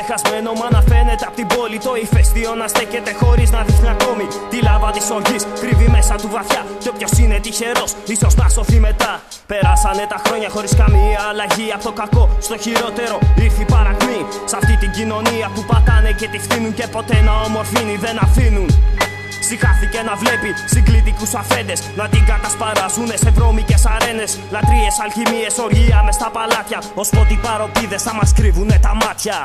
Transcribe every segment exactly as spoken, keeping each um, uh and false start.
ξεχασμένο, μα να φαίνεται απ' την πόλη. Το ηφαίστειο να στέκεται χωρίς να δείχνει ακόμη τη λάβα της οργής. Κρύβει μέσα του βαθιά. Και όποιος είναι τυχερός, ίσως να σωθεί μετά. Περάσανε τα χρόνια χωρίς καμία αλλαγή. Από το κακό στο χειρότερο ήρθε η παρακμή. Σ' αυτή την κοινωνία που πατάνε και τη φτύνουν και ποτέ να ομορφύνει δεν αφήνουν. Συχάθηκε να βλέπει συγκλητικούς αφέντες να την κατασπαράζουνε σε βρώμικες αρένες. Λατρείες, αλχημίες, οργία μες στα παλάτια. Ως πότε οι παροπίδες θα μας κρύβουνε τα μάτια.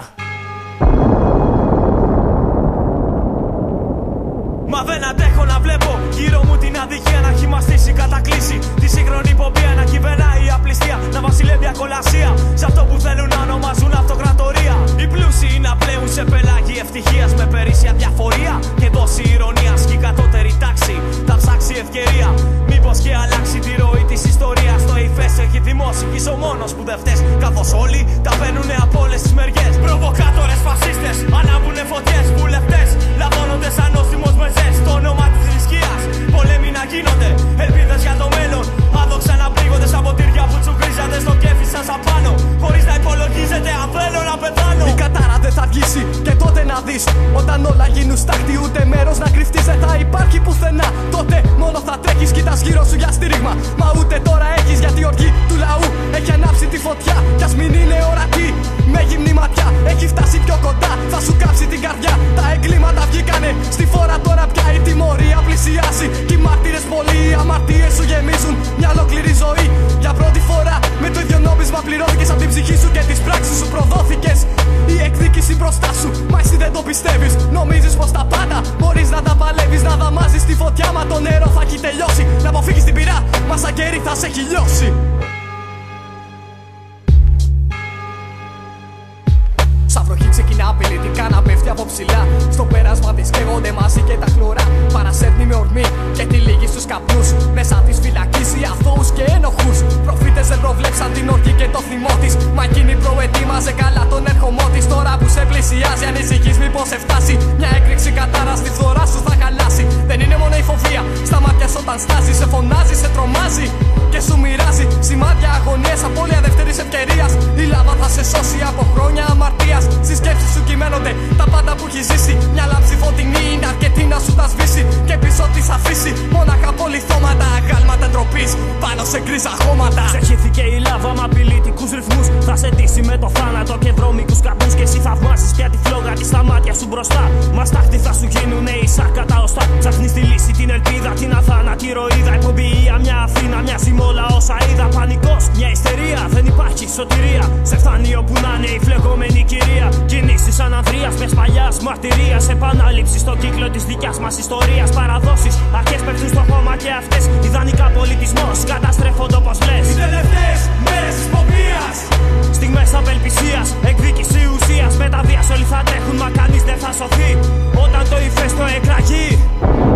Μα δεν αντέχω να βλέπω γύρω μου την αδικία να χυμαστήσει, κατακλείσει. Τη σύγχρονη υποπία να κυβερνάει η απληστία. Να βασιλεύει ακολασία σε αυτό που θέλουν να ονομάζουν αυτοκρατορία. Οι πλούσιοι να πλέουν σε πελάγι ευτυχίας με περίσσια διαφορία και δόση ηρωνίας. Και η κατώτερη τάξη θα ψάξει ευκαιρία. Μήπως και αλλάξει τη ροή της ιστορίας. Το υφές έχει θυμώσει κι είσαι ο μόνος που δεν φταίς. Καθώς όλοι τα παίρνουνε από όλες τις μεριές. Προβοκάτορες, φασίστες, ανάβουνε φωτιές. Βουλευτές λαβώνονται σαν νόστιμος μεζές. Στο όνομα της θρησκείας πολέμοι να γίνονται. Ελπίδες για το μέλλον άδοξα να πλήγονται σαν ποτήρια που τσουκρίζατε στο κέφι σας απάνω. Χωρίς να υπολογίζετε αν θέλω να πεθάνω. Η κατάρα δεν θα αργήσει και τότε να δεις. Όταν όλα γίνουν στάχτη ούτε μέρος να κρυφτείς δεν θα υπάρχει πουθενά. Τότε μόνο θα τρέχεις, κοιτάς γύρω σου για στήριγμα. Μα ούτε τώρα έχεις γιατί η οργή του λαού έχει ανάψει τη φωτιά. Κι ας μην είναι ορατή με γυμνή ματιά. Έχει φτάσει πιο κοντά, θα σου κάψει την καρδιά. Τα εγκλήματα βγήκανε στη φόρα τώρα πια η τιμωρία πλησιάζει. Κι οι μάρτυρες πολλοί, οι αμαρτίες σου γεμίζουν μια ολόκληρη ζωή. Για πρώτη φορά με το ίδιο νόμισμα πληρώθηκες από την ψυχή σου και τις πράξεις σου προδόθηκες. Η εκδίκηση μπροστά σου, μα εσύ δεν το πιστεύεις. Νομίζεις πως τα πάντα μπορείς να τα παλεύεις. Να δαμάζεις τη φωτιά, μα το νερό θα έχει τελειώσει. Να αποφύγεις την πυρά, μα σαν καιρή θα σε έχει λιώσει. Σαν βροχή ξεκινά απειλητικά να πέφτει από ψηλά. Στο πέρασμα της καίγονται μαζί και τα χλωρά. Παρασέρνει με ορμή και τη λίγη στους καπνούς. Μέσα της φυλακίζει αθώους και ένοχους. Προφήτες δεν προβλέψαν την οργή και το θυμό της. Μα εκείνη προετοίμαζε καλά τον ερχομό της. Τώρα που σε πλησιάζει ανησυχείς μήπως σε φτάσει. Μια έκρηξη κατάρα στη φθορά σου θα χαλάσει. Δεν είναι μόνο η φοβία στα μάτια σου όταν στάζει. Σε φωνάζει, σε τρομάζει και σου μοιράζει σημάδια αγωνίες, απώλεια δεύτερης ευκαιρίας. Η λάβα θα σε σώσει από χρόνια αμαρτίας. Στις σκέψεις σου κυμαίνονται τα πάντα που έχει ζήσει. Μια λάμψη φωτεινή είναι αρκετή να σου τα σβήσει. Και πίσω της αφήσει μόναχα πολυθώματα. Αγάλματα ντροπής πάνω σε γκρίζα χώματα. Ξεχύθηκε η λάβα με απειλητικούς ρυθμούς. Θα σε ντύσει με το θάνατο και βρώμικους καπνούς. Και εσύ θαυμάζεις πια τη φλόγα της στα μάτια σου μπροστά. Μα στάχτη θα σου γίνουνε ίσα κατά οστά. Ψάχνεις τη λύση, την ελπίδα, την αθάνατη ροήδα. Υπομπία μια Αθήνα, μοιάζει με όλα όσα είδα. Πανικός, μια ιστερία, δεν υπάρχει σωτηρία. Σε φτάνει όπου να είναι η φλεγόμενη κυρία. Κινήσεις ανανδρείας μες παλιάς μαρτυρίας. Επανάληψη στον κύκλο της δικιάς μας ιστορίας. Παραδόσεις, αρχές πέφτουν στο χώμα και αυτές. Ιδανικά πολιτισμός καταστρέφονται όπως λες. Οι τελευταίες μέρες της ποπίας. Στιγμές απελπισίας, εκδίκηση ουσίας. Με τα βίας όλοι θα τρέχουν μα κανείς δεν θα σωθεί. Όταν το ηφαίστειο εκραγεί.